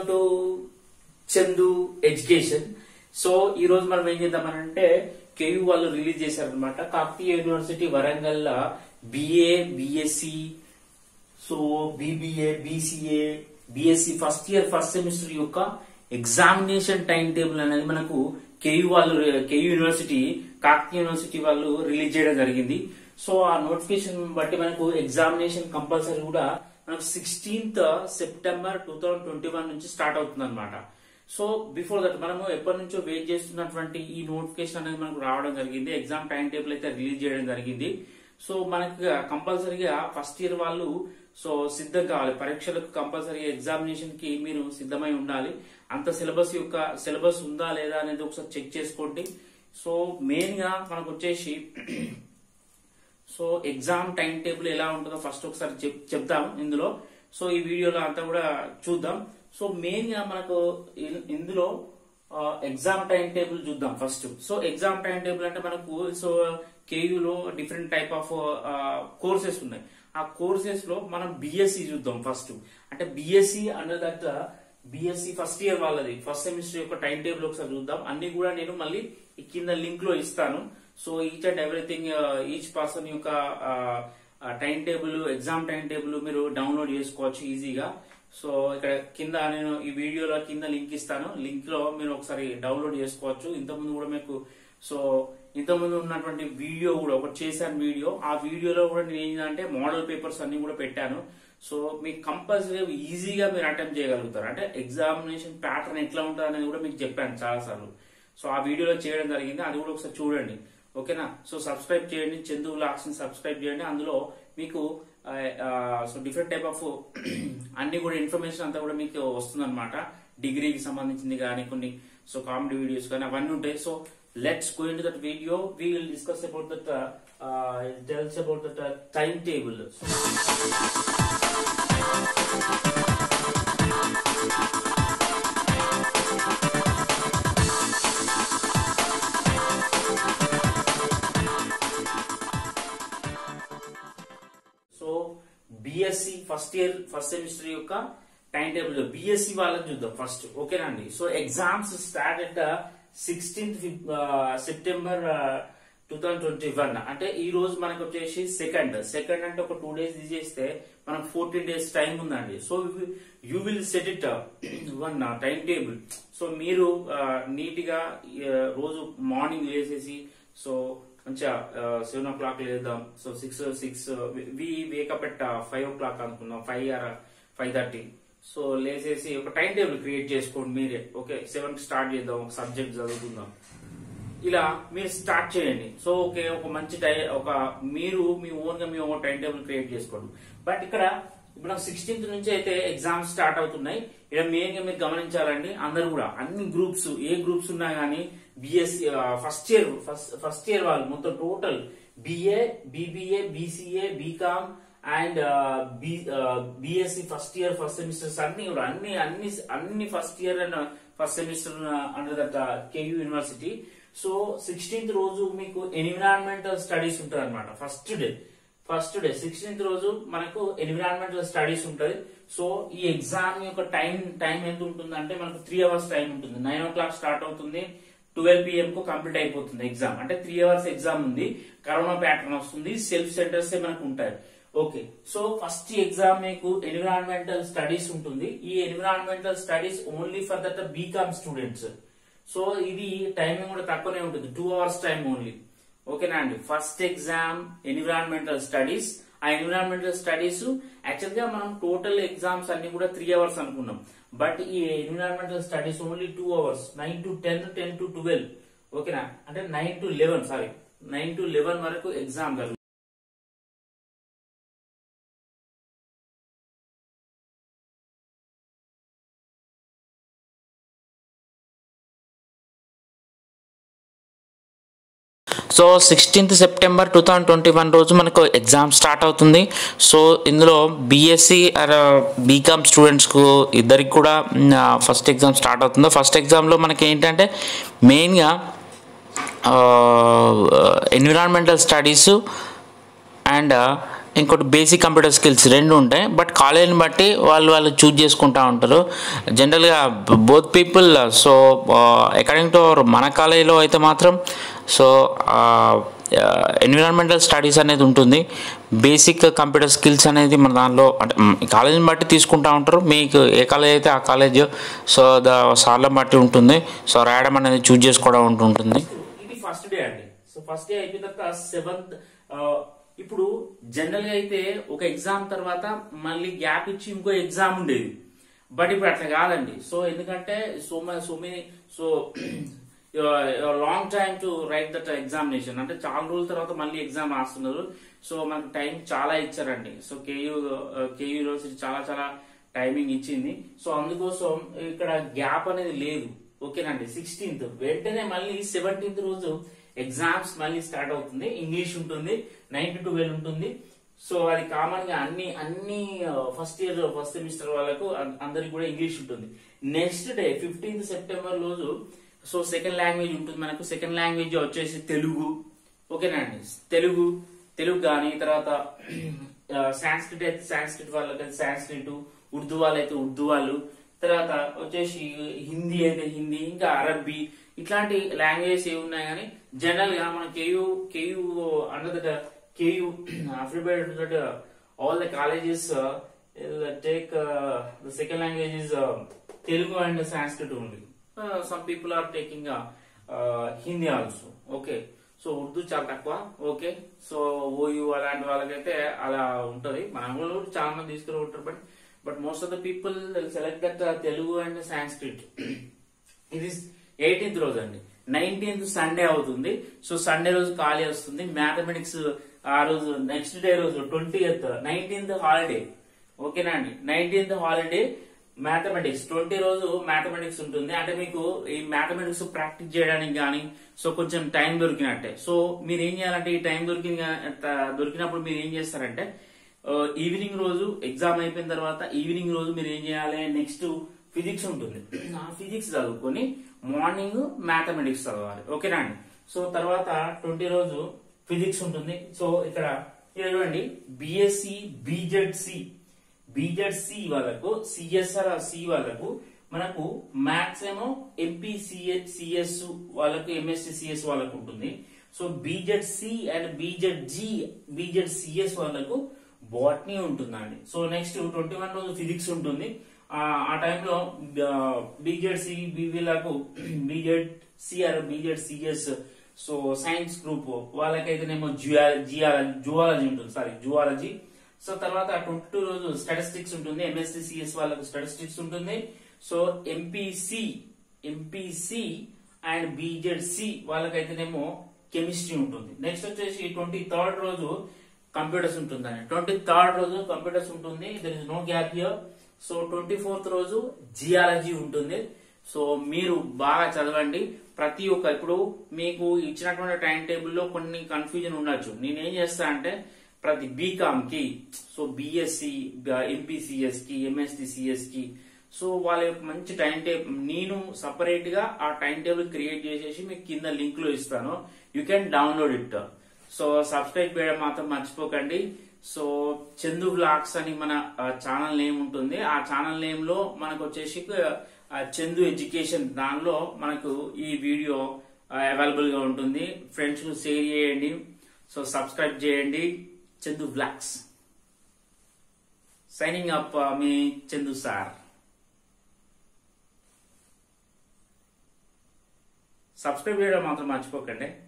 to chandu education. So ఈ రోజు మనం ఏం చేద్దామనంటే కేయూ వాళ్ళు రిలీజ్ చేశారన్నమాట. Kakatiya university Warangal BA BSc so BBA BCA BSc first year first semester యొక్క ఎగ్జామినేషన్ టైం టేబుల్ అనేది మనకు కేయూ యూనివర్సిటీ కాకతీయ యూనివర్సిటీ వాళ్ళు రిలీజ్ చేయడం జరిగింది. సో ఆ నోటిఫికేషన్ బట్టి మనకు ఎగ్జామినేషన్ కంపల్సరీ కూడా మనకు 16th సెప్టెంబర్ 2021 నుంచి స్టార్ట్ అవుతుంది అనమాట. సో బిఫోర్ దట్ మనము ఎప్పటి నుంచో వెయిట్ చేస్తున్నటువంటి ఈ నోటిఫికేషన్ అనేది మనకు రావడం జరిగింది. ఎగ్జామ్ టైం టేబుల్ అయితే రిలీజ్ చేయడం జరిగింది. సో మనకు కంపల్సరీగా ఫస్ట్ ఇయర్ వాళ్ళు సో సిద్ధం కావాలి పరీక్షలకు. కంపల్సరీగా ఎగ్జామినేషన్ కి మీరు సిద్ధమై ఉండాలి. అంత సిలబస్ ఉందా లేదా అనేది ఒకసారి చెక్ చేసుకోండి. సో మెయిన్ గా మనకు వచ్చేసి సో ఎగ్జామ్ టైం టేబుల్ ఎలా ఉంటుందో ఫస్ట్ ఒకసారి చెప్తాము ఇందులో. సో ఈ వీడియోలో అంతా కూడా చూద్దాం. సో మెయిన్ గా మనకు ఇందులో ఎగ్జామ్ టైం టేబుల్ చూద్దాం first. So exam time table అంటే మనకు సో కేయూలో డిఫరెంట్ టైప్ ఆఫ్ కోర్సెస్ ఉన్నాయి. ఆ కోర్సెస్ లో మనం బిఎస్సి చూద్దాం ఫస్ట్. అంటే BSc under that BSc first year వాళ్ళది ఫస్ట్ సెమిస్టర్ యొక్క టైం టేబుల్ ఒకసారి చూద్దాం. అన్ని కూడా నేను మళ్ళీ కింద లింక్ లో ఇస్తాను. So each and everything each person యొక్క time table exam time table మీరు డౌన్లోడ్ చేసుకోవచ్చు ఈజీగా. సో ఇక్కడ కింద నేను ఈ వీడియోలో కింద లింక్ ఇస్తాను. లింక్ లో మీరు ఒకసారి డౌన్లోడ్ చేసుకోవచ్చు. ఇంతకుముందు కూడా మీకు సో ఇంతకుముందు ఉన్నటువంటి వీడియో కూడా ఒకటి చేశాను వీడియో. ఆ వీడియోలో కూడా నేను ఏంటంటే మోడల్ పేపర్స్ అన్ని కూడా పెట్టాను. సో మీకు కంపల్సరీ ఈజీగా మీరు అటెంప్ట్ చేయగలుగుతారు. అంటే ఎగ్జామినేషన్ ప్యాటర్న్ ఎట్లా ఉంటుంది అనేది కూడా మీకు చెప్పాను చాలా సార్లు. సో ఆ వీడియోలో చేయడం జరిగింది. అది కూడా ఒకసారి చూడండి, ఓకేనా. సో సబ్స్క్రైబ్ చేయండి, చందు వ్లాగ్స్ ని సబ్స్క్రైబ్ చేయండి. అందులో మీకు సో డిఫరెంట్ టైప్ ఆఫ్ అన్ని కూడా ఇన్ఫర్మేషన్ అంతా కూడా మీకు వస్తుంది అనమాట. డిగ్రీకి సంబంధించింది కానీ కొన్ని సో కామెడీ వీడియోస్ కానీ అవన్నీ ఉంటాయి. So let's go into that video. We will discuss about that tells about the timetable. So BSc first year first semester యొక్క టైం టేబుల్ బిఎస్సి వాళ్ళని చూద్దాం ఫస్ట్, ఓకేనా అండి. So exams start at 16th September 2021. అంటే ఈ రోజు మనకు వచ్చేసి సెకండ్ అంటే ఒక 2 days తీసేస్తే మనకు 14 days టైం ఉందండి. So you will set it one time table. So మీరు నీట్ గా రోజు మార్నింగ్ లేసేసి సో మంచిగా 7 o'clock లేద్దాం. So 6 we wake up at 5 o'clock అనుకుందాం, 5 or 5:30. సో లేసేసి ఒక టైం టేబుల్ క్రియేట్ చేసుకోండి మీరే. ఓకే 7 కి స్టార్ట్ చేద్దాం, ఒక సబ్జెక్ట్ చదువుకుందాం, ఇలా మీరు స్టార్ట్ చేయండి. సో ఓకే ఒక మంచి మీరు మీ ఓన్ గా మీ ఓన్ టైం టేబుల్ క్రియేట్ చేసుకోండి. బట్ ఇక్కడ ఇప్పుడు 16th నుంచి అయితే ఎగ్జామ్స్ స్టార్ట్ అవుతున్నాయి. ఇక్కడ మెయిన్ గా మీరు గమనించాలండి, అందరు కూడా అన్ని గ్రూప్స్ ఏ గ్రూప్స్ ఉన్నా గానీ బిఎస్సి ఫస్ట్ ఇయర్ వాళ్ళు మొత్తం total BA BBA BCA BCom and BSc first year first semesters అన్ని కూడా అన్ని first year and first semester under that KU university. So 16th రోజు మీకు ఎన్విరాన్మెంటల్ స్టడీస్ ఉంటుంది అనమాట. ఫస్ట్ డే 16th రోజు మనకు ఎన్విరాన్మెంటల్ స్టడీస్ ఉంటుంది. సో ఈ ఎగ్జామ్ యొక్క టైం ఎంత ఉంటుంది అంటే మనకు 3 hours టైం ఉంటుంది. 9 o'clock స్టార్ట్ అవుతుంది, 12 PM కు కంప్లీట్ అయిపోతుంది ఎగ్జామ్. అంటే 3 hours ఎగ్జామ్ ఉంది. కరోనా ప్యాటర్న్ వస్తుంది, సెల్ఫ్ సెంటర్స్ మనకు ఉంటాయి. ఓకే సో ఫస్ట్ ఎగ్జామ్ మీకు ఎన్విరాన్మెంటల్ స్టడీస్ ఉంటుంది. ఈ environmental studies only for that BCom students. So ఇది టైమింగ్ కూడా తక్కువనే ఉంటుంది, 2 hours టైం ఓన్లీ, ఓకేనా అండి. First exam environmental studies. ఆ ఎన్విరాన్మెంటల్ స్టడీస్ యాక్చువల్ గా మనం టోటల్ ఎగ్జామ్స్ అన్ని కూడా 3 hours అనుకున్నాం. బట్ ఈ environmental studies only 2 hours, 9 to 10, 10 to 12, ఓకేనా. అంటే 9 to 11 వరకు ఎగ్జామ్ జరుగుతుంది. సో 16th సెప్టెంబర్ 2021 రోజు మనకు ఎగ్జామ్ స్టార్ట్ అవుతుంది. సో ఇందులో బిఎస్సి బీకామ్ స్టూడెంట్స్కు ఇద్దరికి కూడా ఫస్ట్ ఎగ్జామ్ స్టార్ట్ అవుతుంది. ఫస్ట్ ఎగ్జామ్లో మనకి ఏంటంటే మెయిన్గా ఎన్విరాన్మెంటల్ స్టడీస్ అండ్ ఇంకోటి బేసిక్ కంప్యూటర్ స్కిల్స్ రెండు ఉంటాయి. బట్ కాలేజీని బట్టి వాళ్ళు చూజ్ చేసుకుంటూ ఉంటారు జనరల్గా both people. So according to మన కాలేజీలో అయితే మాత్రం సో ఎన్విరాన్మెంటల్ స్టడీస్ అనేది ఉంటుంది. బేసిక్ కంప్యూటర్ స్కిల్స్ అనేది మన దానిలో అంటే కాలేజీని బట్టి తీసుకుంటూ ఉంటారు. మీకు ఏ కాలేజ్ అయితే ఆ కాలేజ్ సో సార్లను బట్టి ఉంటుంది. సో రాయడం అనేది చూజ్ చేసుకోవడం ఉంటుంది. ఇది ఫస్ట్ డే అండి. సో ఫస్ట్ డే అయిపోయిన తర్వాత 7th ఇప్పుడు జనరల్ గా అయితే ఒక ఎగ్జామ్ తర్వాత మళ్ళీ గ్యాప్ ఇచ్చి ఇంకో ఎగ్జామ్ ఉండేది. బట్ ఇప్పుడు అట్లా కాదండి. సో ఎందుకంటే so long time to write that examination అంటే చాలా రోజుల తర్వాత మళ్ళీ ఎగ్జామ్ రాస్తున్నారు. సో మనకు టైం చాలా ఇచ్చారండి. సో కేయూ యూనివర్సిటీ చాలా టైమింగ్ ఇచ్చింది. సో అందుకోసం ఇక్కడ గ్యాప్ అనేది లేదు. ఓకేనండి. 16th వెంటనే మళ్ళీ 17th రోజు ఎగ్జామ్స్ మళ్ళీ స్టార్ట్ అవుతుంది. ఇంగ్లీష్ ఉంటుంది, 9 to 12 ఉంటుంది. సో అది కామన్ గా అన్ని ఫస్ట్ సెమిస్టర్ వాళ్ళకు అందరికి కూడా ఇంగ్లీష్ ఉంటుంది. నెక్స్ట్ డే 15th సెప్టెంబర్ రోజు సో సెకండ్ లాంగ్వేజ్ ఉంటుంది మనకు. సెకండ్ లాంగ్వేజ్ వచ్చేసి తెలుగు. ఓకేనా అండి. తెలుగు కానీ తర్వాత సాంస్క్రిట్ అయితే సాంస్క్రిట్ వాళ్ళకి సాంస్క్రిట్, ఉర్దూ వాళ్ళైతే ఉర్దూ వాళ్ళు, తర్వాత వచ్చేసి హిందీ అయితే హిందీ, ఇంకా అరబ్బీ ఇట్లాంటి లాంగ్వేజెస్ ఏవి ఉన్నాయి. కానీ జనరల్ గా మన KU under that KU affiliated that all the colleges take the second language is Telugu and Sanskrit only. Some people are taking Hindi also. Okay. So Urdu చాలా తక్కువ. ఓకే. సో ఓయూ అలాంటి వాళ్ళకైతే అలా ఉంటది. మన వాళ్ళు చాలా మంది తీసుకుని ఉంటారు. But most of the people select that Telugu and Sanskrit. ఇది 18th రోజు అండి. 19th సండే అవుతుంది. సో సండే రోజు ఖాళీ వస్తుంది. మ్యాథమెటిక్స్ ఆ రోజు నెక్స్ట్ డే రోజు 20th 19th హాలిడే. ఓకేనా అండి. 19th holiday. మ్యాథమెటిక్స్ 20 రోజు మ్యాథమెటిక్స్ ఉంటుంది. అంటే మీకు ఈ మ్యాథమెటిక్స్ ప్రాక్టీస్ చేయడానికి కానీ సో కొంచెం టైం దొరికినట్టే. సో మీరు ఏం చేయాలంటే ఈ టైం దొరికినప్పుడు మీరు ఏం చేస్తారంటే ఈవినింగ్ రోజు ఎగ్జామ్ అయిపోయిన తర్వాత ఈవినింగ్ రోజు మీరు ఏం చేయాలి, నెక్స్ట్ ఫిజిక్స్ ఉంటుంది. ఆ ఫిజిక్స్ చదువుకొని మార్నింగ్ మ్యాథమెటిక్స్ చదవాలి. ఓకేనా అండి. సో తర్వాత 20 రోజు ఫిజిక్స్ ఉంటుంది. సో ఇక్కడ చూడండి బిఎస్సి బీజెడ్సి వాళ్ళకు, సిఎస్ఆర్ సి వాళ్ళకు మనకు మ్యాథ్స్ ఏమో ఎంపీసిఎస్ వాళ్ళకు, ఎంఎస్సిఎస్ వాళ్ళకు ఉంటుంది. సో బీజెడ్సి అండ్ బీజెడ్సిఎస్ వాళ్ళకు బాటనీ ఉంటుందండి. సో నెక్స్ట్ 21 రోజు ఫిజిక్స్ ఉంటుంది. ఆ టైంలో బీజెడ్సి వీళ్ళకు BZCR BZCS so science group వాళ్ళకైతేనేమో జువాలజీ ఉంటుంది. జువాలజీ. సో తర్వాత 22 రోజు స్టాటిస్టిక్స్ ఉంటుంది. ఎంఎస్సిఎస్ వాళ్ళకు స్టాటిస్టిక్స్ ఉంటుంది. సో ఎంపీసీ అండ్ బీజెడ్సి వాళ్ళకైతేనేమో కెమిస్ట్రీ ఉంటుంది. నెక్స్ట్ వచ్చేసి 23rd రోజు కంప్యూటర్స్ ఉంటుంది. 23rd రోజు కంప్యూటర్స్ ఉంటుంది. There is no gap here. So 24th రోజు జియాలజీ ఉంటుంది. సో మీరు బాగా చదవండి. ప్రతి ఒక్క ఇప్పుడు మీకు ఇచ్చినటువంటి టైం టేబుల్లో కొన్ని కన్ఫ్యూజన్ ఉండొచ్చు. నేనేం చేస్తా అంటే ప్రతి బీకామ్ కి, సో బిఎస్సి, ఎంపీసీఎస్ కి, ఎంఎస్టిసిఎస్ కి సో వాళ్ళ యొక్క మంచి టైం టేబుల్ నేను సపరేట్ గా ఆ టైం టేబుల్ క్రియేట్ చేసేసి మీకు కింద లింక్ లో ఇస్తాను. You can download it. So subscribe చేయడం మాత్రం మర్చిపోకండి. సో చందు వ్లాగ్స్ అని మన ఛానల్ నేమ్ ఉంటుంది. ఆ ఛానల్ నేమ్ లో మనకు వచ్చేసి చందు ఎడ్యుకేషన్, దానిలో మనకు ఈ వీడియో అవైలబుల్ గా ఉంటుంది. ఫ్రెండ్స్ కు షేర్ చేయండి. సో సబ్స్క్రైబ్ చేయండి. Chandu vlogs signing up. మీ చందు సార్. సబ్స్క్రైబ్ చేయడం మాత్రం మర్చిపోకండి.